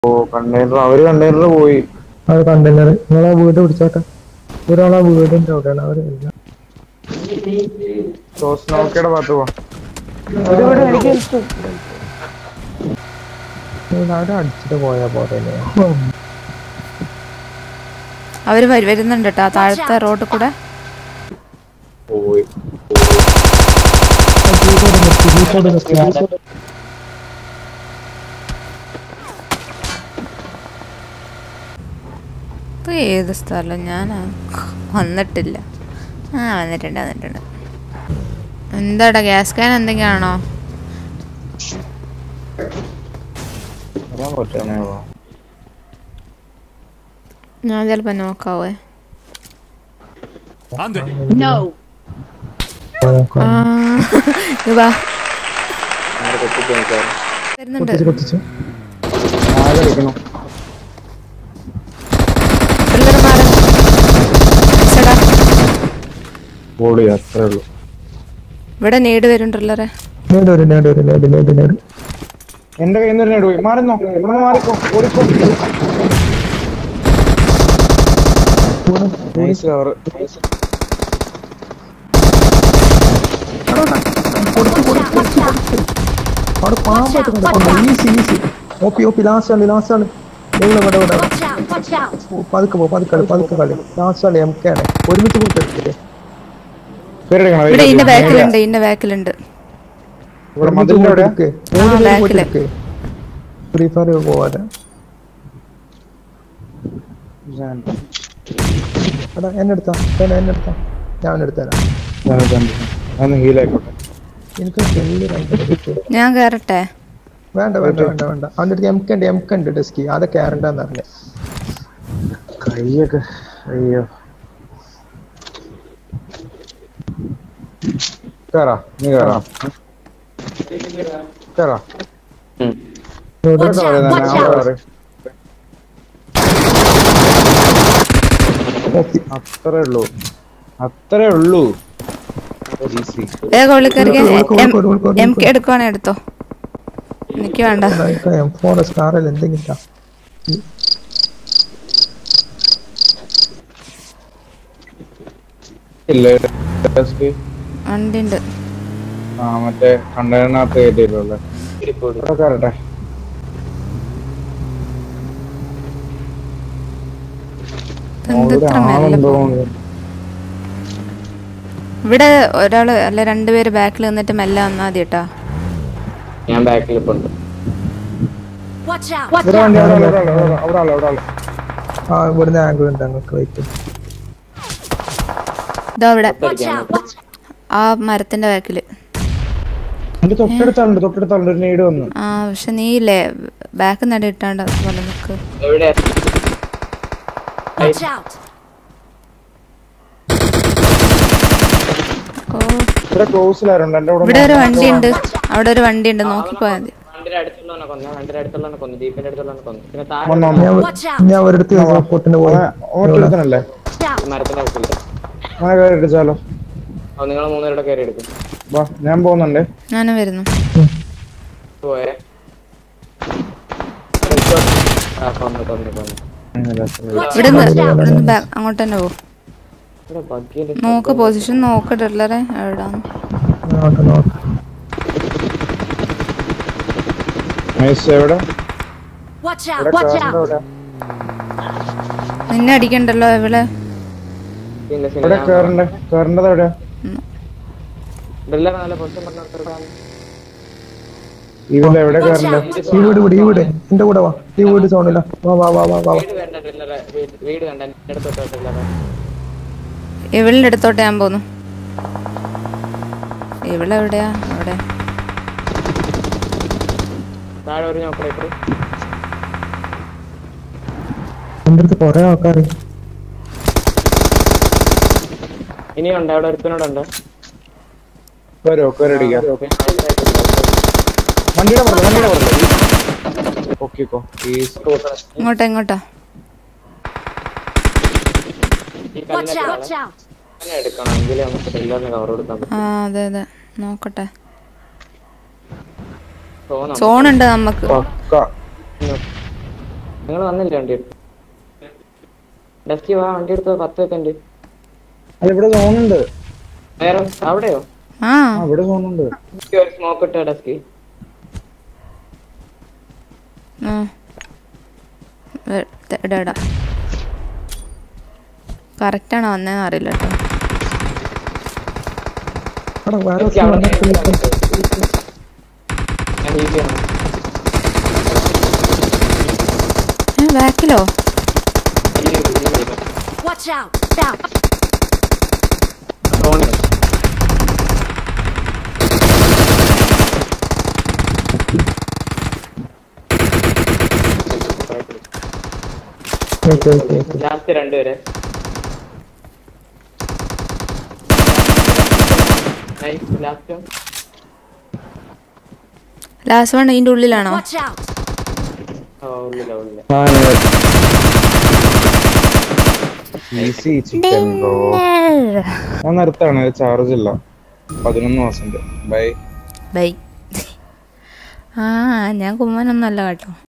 ഓ container അവര് container പോയി. അത് കണ്ടെയ്നർ നിങ്ങളാ വീട് പിടിച്ചോട്ടെ. ഒരാളാ വീടിന്റെ അവിടെയാണ് അവര് നോക്കിയുടെ ഭാഗത്ത് പോവാ. അവിടെ അടിച്ചിട്ട് പോയാ പോലെ അവര് വരുന്നുണ്ട് കേട്ടോ താഴത്തെ റോഡ് കൂടെ. പോയി ഇപ്പൊ ഏത് സ്ഥലം ഞാൻ വന്നിട്ടില്ല. വന്നിട്ടുണ്ട്. എന്താടാ ഗ്യാസ് കാൻ എന്തെങ്കിലാണോ? ഞാൻ ചിലപ്പോ നോക്കാവേ. വരുന്നുണ്ട്. ഇവിടെ നേട് വരുന്നുണ്ടല്ലോ. എന്റെ കയ്യിൽ നിന്ന് പോയി. മാറിക്കോ ഓടിക്കോ. അവിടെ പാമ്പായിട്ട് ഈസി ലാസ്റ്റ് ആണ് പതുക്കെ കളി ലാസ്റ്റ് ആണ് MK ആണ്. ഒരുമിച്ച് കൊടുത്തിട്ടില്ലേ? ഇന്ന ബാക്കിലുണ്ട്. ഫ്രീ ഫയർ പോവാതെ എന്നെടുത്താ ഞാൻ എടുത്തരാം. ഞാൻ കേറട്ടെ? വേണ്ട അവൻ്റെ അടുത്ത് MK ഉണ്ട് ഡെസ്കി. അതൊക്കെ കേറണ്ടെന്ന് അറിഞ്ഞ കയ്യൊക്കെ. അയ്യോ കേറാ നീ കേറാ. അത്രേ ഉള്ളൂ. MK എടുക്കുവാണെ എടുത്തോ. എനിക്ക് വേണ്ട. എന്തെങ്കിലും വണ്ടിണ്ട്. മറ്റേ കണ്ടെയ്നറിനകത്ത് കയറ്റിയിട്ടല്ലേ. കയറട്ടെ. ഇവിടെ ഒരാള് അല്ല രണ്ടുപേര് ബാക്കിൽ നിന്നിട്ട് മെല്ലെ വന്നാ മതി കേട്ടോ. ഞാൻ ബാക്കിൽ ഇപ്പൊ ഉണ്ട്. ഇവിടുന്ന് ആംഗിൾ ഉണ്ട് അങ്ങക്ക് വെയിറ്റ്. ആ മരത്തിന്റെ ബാക്കില്. തൊട്ടടുത്തുണ്ട്. പക്ഷെ നീ ഇല്ലേ ബാക്ക് നട ഇട്ടാണ്ട് പോലെ നിക്ക്. ഇവിടെ ഒരു വണ്ടിയുണ്ട്. അവിടെ ഒരു വണ്ടിയുണ്ട്. നോക്കിപ്പോയാ മതി. ഞാൻ പോകുന്നുണ്ട്. ഞാനും വരുന്നു. ഇവിടുന്ന് അങ്ങോട്ട് തന്നെ പോകും. നോക്ക് പൊസിഷൻ നോക്കട്ടല്ലേ എവിടാന്ന്. നിന്നെ അടിക്കണ്ടല്ലോ. എവിടെ കേറേണ്ടത് എവിടെയാ? ഈ വീട് എവിടെ കേറേണ്ടത്? ഈ വീട് എന്റെ കൂടെ വാ. ഈ വീട് സോണില്ല. ഇവളിന്റെ അടുത്തോട്ട് ഞാൻ പോന്നു. ഇവളെവിടെയാ? അവിടെ എന്റെ അടുത്ത് കൊറേ ആൾക്കാര് ഇനിയുണ്ട്. അവിടെ ഒരുത്തനോടുണ്ട്. വണ്ടിയുടെ ഇങ്ങോട്ടാ അതെ നോക്കട്ടെ. സോണുണ്ട് നമുക്ക്. നിങ്ങൾ വന്നില്ല വണ്ടി എടുത്ത് ഡസ്റ്റി വാ വണ്ടി എടുത്തോ 10 സെക്കൻഡ് അല്ല ഇവിടെ സോണുണ്ട്. വേറെ അവിടെയോ ആ ഇവിടെ സോണുണ്ട്. ഒരു സ്മോക്ക് ഇട്ടോ ഡസ്റ്റി ഇടാ കറക്റ്റാണോ വന്നേന്ന് അറിയില്ല കേട്ടോ. എടാ വേറെ ഡസ്റ്റി അവിടെ ഞാൻ ജീവിക്കണം ബാക്കിലോ Watch out! Down! ലാസ്റ്റ് രണ്ടുപേരെ ലാസ്റ്റ് വൺ ഇതിന്റെ ഉള്ളിലാണോ? Watch out! ഉള്ളില്ല ഉള്ളില്ല ഈസി ചിക്കൻ ബ്രോ. ഞാൻ നിർത്താണ്, ചാർജ് ഇല്ല. 11%. Bye bye. ആ ഞാൻ കുമ്മനൊന്നല്ല കേട്ടോ.